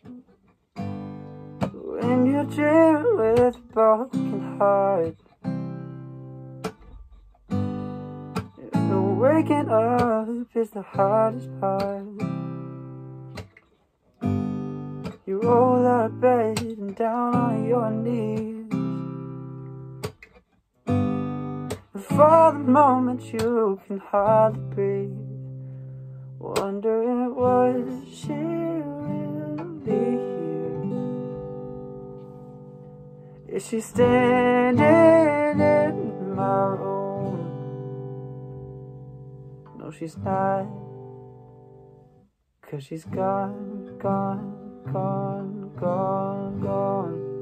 When you're dreaming with a broken heart, and waking up is the hardest part. You roll out of bed and down on your knees, and for the moment you can hardly breathe, wondering was she really here? Is she standing in my room? No, she's not, 'cause she's gone, gone, gone, gone, gone.